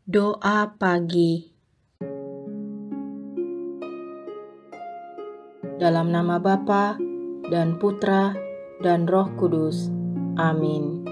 Doa pagi. Dalam nama Bapa dan Putra dan Roh Kudus. Amin.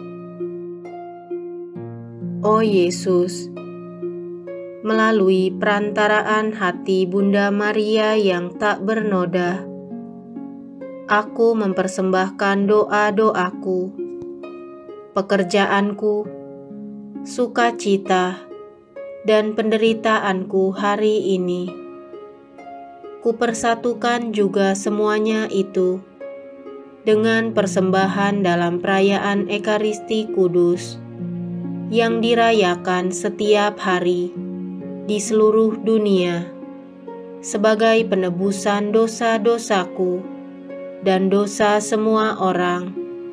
Oh Yesus, melalui perantaraan hati Bunda Maria yang tak bernoda, aku mempersembahkan doa-doaku, pekerjaanku, sukacita, dan penderitaanku hari ini. Kupersatukan juga semuanya itu dengan persembahan dalam perayaan Ekaristi Kudus yang dirayakan setiap hari di seluruh dunia sebagai penebusan dosa-dosaku dan dosa semua orang.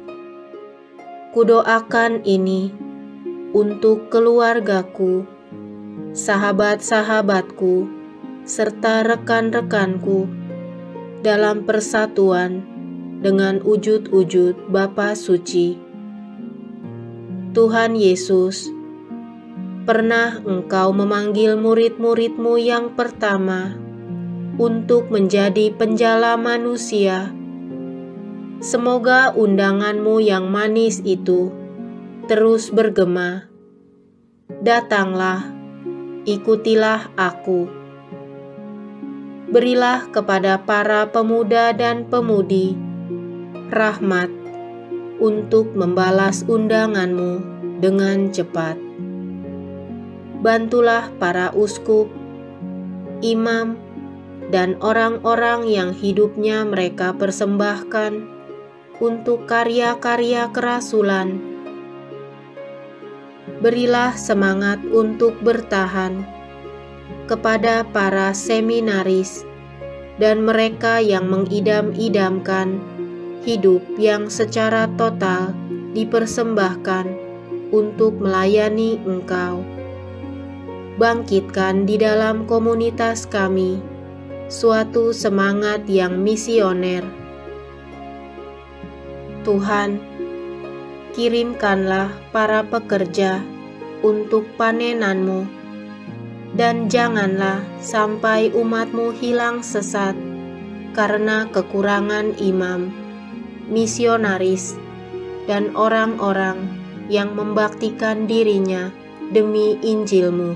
Kudoakan ini untuk keluargaku, sahabat-sahabatku, serta rekan-rekanku dalam persatuan dengan wujud-wujud Bapa Suci. Tuhan Yesus, pernah Engkau memanggil murid-murid-Mu yang pertama untuk menjadi penjala manusia. Semoga undangan-Mu yang manis itu terus bergema. Datanglah, ikutilah aku. Berilah kepada para pemuda dan pemudi rahmat untuk membalas undangan-Mu dengan cepat. Bantulah para uskup, imam, dan orang-orang yang hidupnya mereka persembahkan untuk karya-karya kerasulan. Berilah semangat untuk bertahan kepada para seminaris dan mereka yang mengidam-idamkan hidup yang secara total dipersembahkan untuk melayani Engkau. Bangkitkan di dalam komunitas kami suatu semangat yang misioner. Tuhan, kirimkanlah para pekerja untuk panenan-Mu, dan janganlah sampai umat-Mu hilang sesat karena kekurangan imam, misionaris, dan orang-orang yang membaktikan dirinya demi Injil-Mu.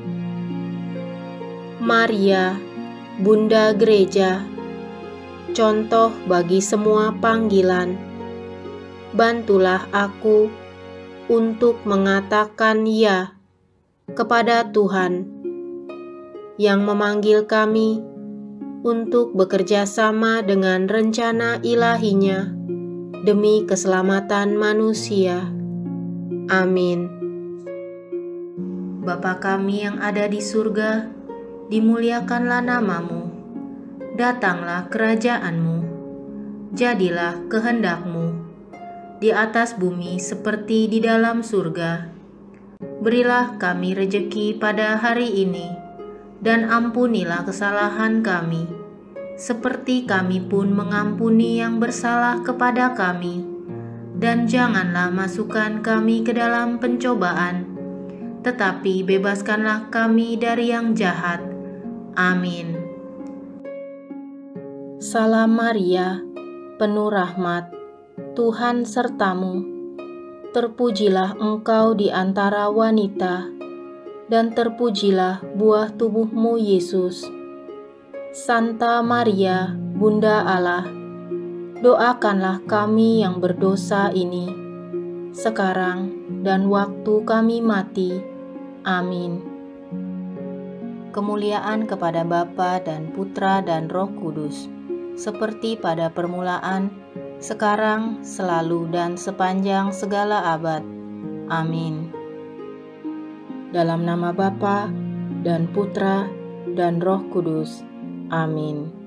Maria, Bunda Gereja, contoh bagi semua panggilan, bantulah aku untuk mengatakan ya kepada Tuhan yang memanggil kami untuk bekerja sama dengan rencana ilahinya demi keselamatan manusia. Amin. Bapa kami yang ada di surga, dimuliakanlah nama-Mu. Datanglah kerajaan-Mu. Jadilah kehendak-Mu di atas bumi seperti di dalam surga. Berilah kami rejeki pada hari ini, dan ampunilah kesalahan kami, seperti kami pun mengampuni yang bersalah kepada kami. Dan janganlah masukkan kami ke dalam pencobaan, tetapi bebaskanlah kami dari yang jahat. Amin. Salam Maria, penuh rahmat, Tuhan sertamu. Terpujilah engkau di antara wanita, dan terpujilah buah tubuh-Mu Yesus. Santa Maria, Bunda Allah, doakanlah kami yang berdosa ini, sekarang dan waktu kami mati. Amin. Kemuliaan kepada Bapa dan Putra dan Roh Kudus, seperti pada permulaan, sekarang, selalu, dan sepanjang segala abad. Amin. Dalam nama Bapa dan Putra dan Roh Kudus. Amin.